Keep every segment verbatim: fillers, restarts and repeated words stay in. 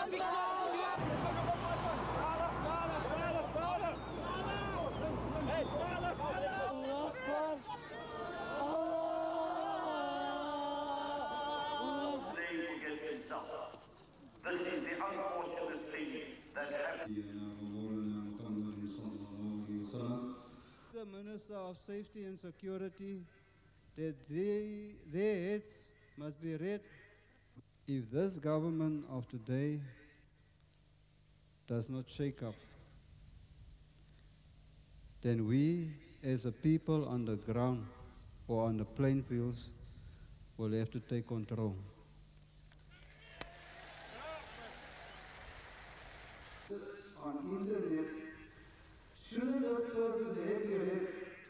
Against himself. This is the unfortunate thing that happened. The Minister of Safety and Security, that they, their heads must be read. If this government of today does not shake up, then we as a people on the ground or on the playing fields will have to take control. On internet, shouldn't this person's head be read?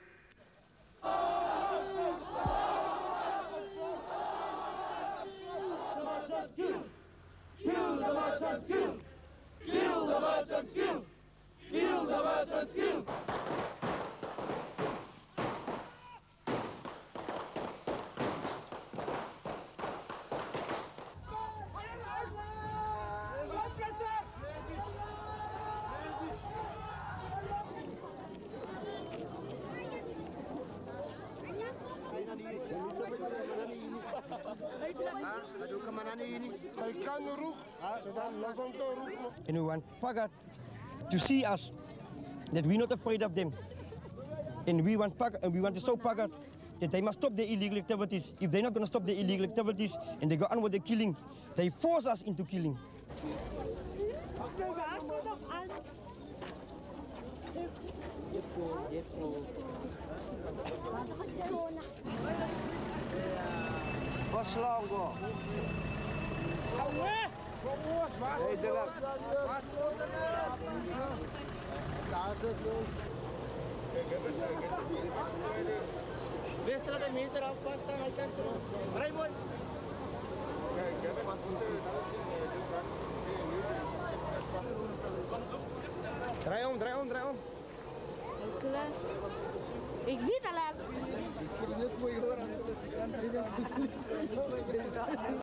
Kill the merchants, kill! Kill the merchants, kill! Kill the merchants, kill! And we want Pagat to see us, that we're not afraid of them. And we want Pagat, and we want to show Pagat that they must stop their illegal activities. If they're not going to stop their illegal activities and they go on with their killing, they force us into killing. Bos Longo. Hey, Dylan. Best of the minister of first time I can show. Right, boy? Draai om, draai om, draai om. Ik weet al. Ik vind het mooi hoor.